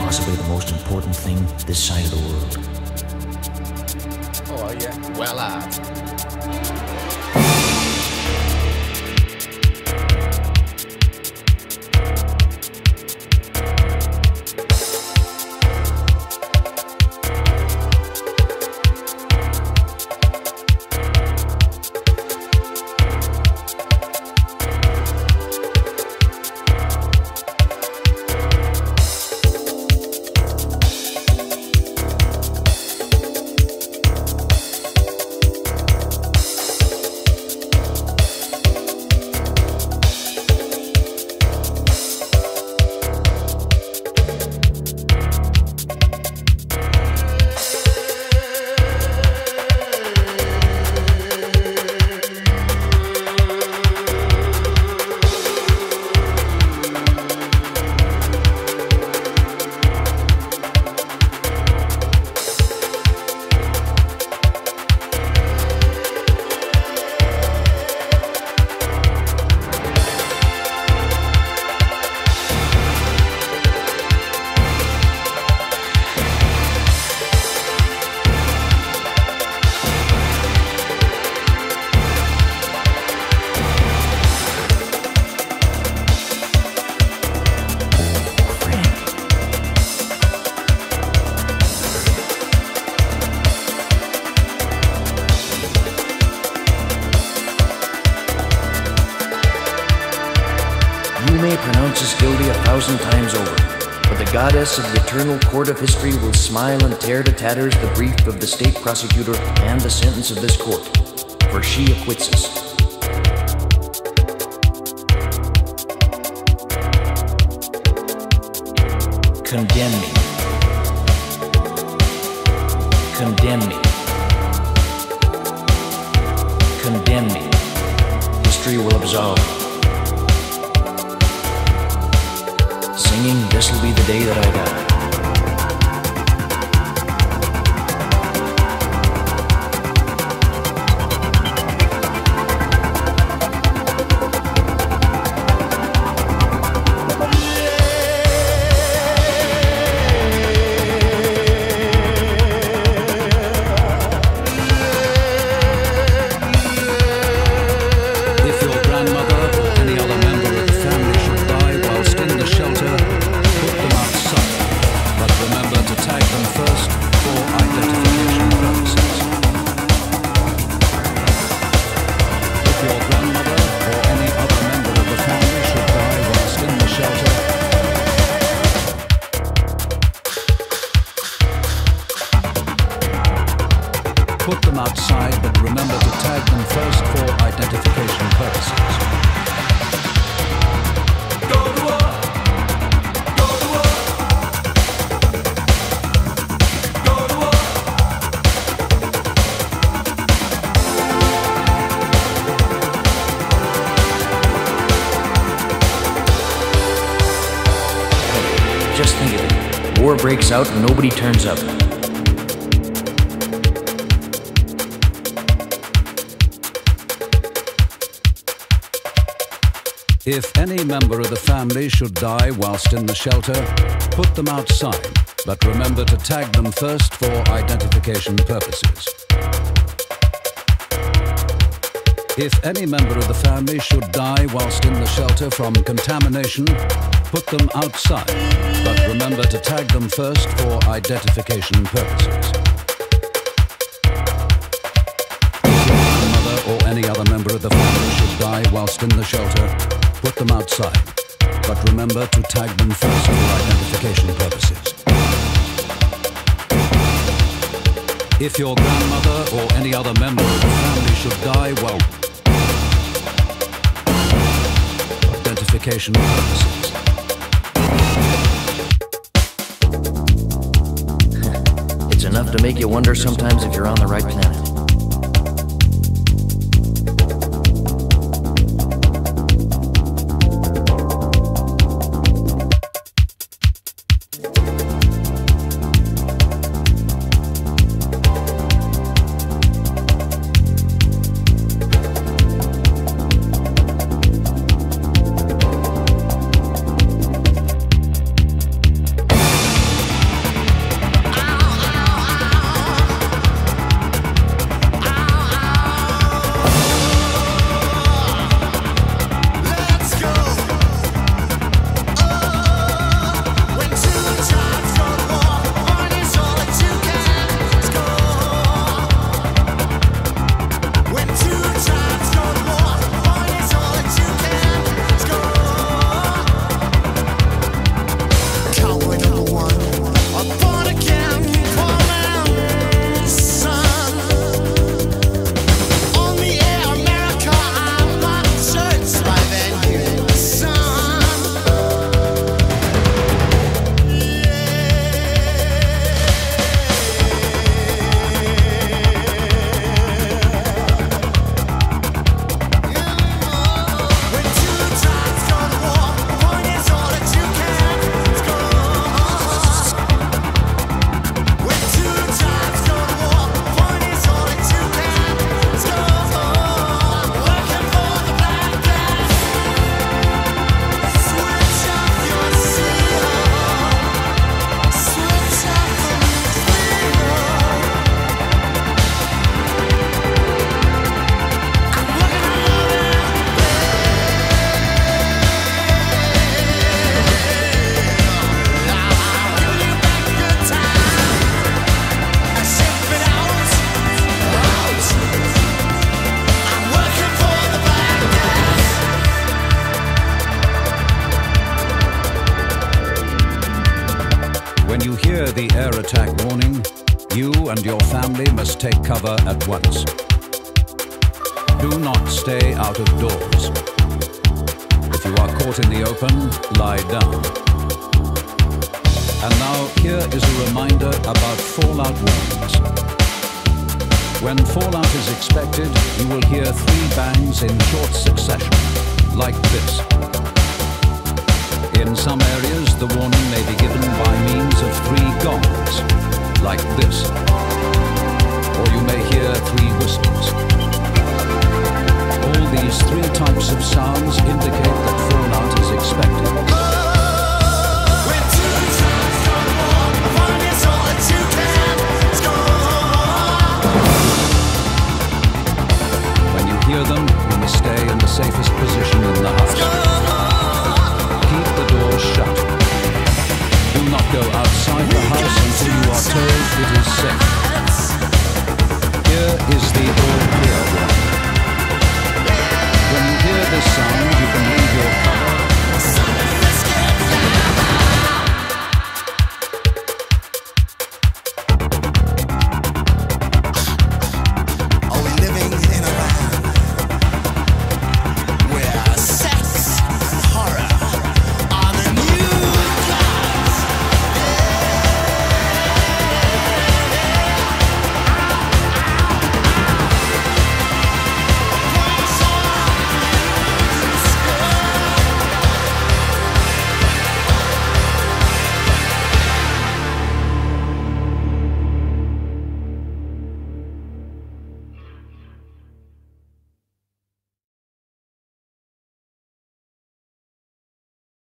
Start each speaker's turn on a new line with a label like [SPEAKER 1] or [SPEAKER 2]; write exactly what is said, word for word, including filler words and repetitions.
[SPEAKER 1] possibly the most important thing this side of the world.
[SPEAKER 2] Oh, yeah. Well, uh...
[SPEAKER 1] Pronounce us guilty a thousand times over, but the goddess of the eternal court of history will smile and tear to tatters the brief of the state prosecutor and the sentence of this court, for she acquits us. Condemn me. Condemn me. Condemn me. History will absolve. Singing, this'll be the day that I die.
[SPEAKER 3] If your grandmother or any other member of the family should die whilst in the shelter, put them outside, but remember to tag them first for identification purposes. If your grandmother or any other member of the family should die whilst in the shelter, put them outside, but remember to tag them first for identification purposes.
[SPEAKER 4] Go to war! Go to war! Go to war!
[SPEAKER 1] Just think of it. War breaks out and nobody turns up.
[SPEAKER 3] If any member of the family should die whilst in the shelter, put them outside, but remember to tag them first for identification purposes. If any member of the family should die whilst in the shelter from contamination, put them outside, but remember to tag them first for identification purposes. If your grandmother or any other member of the family should die whilst in the shelter, put them outside, but remember to tag them first for identification purposes. If your grandmother or any other member of the family should die, well, identification purposes.
[SPEAKER 1] It's enough to make you wonder sometimes if you're on the right planet.
[SPEAKER 3] When you hear the air attack warning, you and your family must take cover at once. Do not stay out of doors. If you are caught in the open, lie down. And now here is a reminder about fallout warnings. When fallout is expected, you will hear three bangs in short succession, like this. In some areas, the warning may be given by means of three gongs, like this. Or you may hear three whistles. All these three types of sounds indicate that fallout is expected. When you hear them, you must stay in the safest position in the house. Keep the doors shut. Do not go outside the house until you are told it is safe. Here is the all clear warning. When you hear this sound, you can leave your car.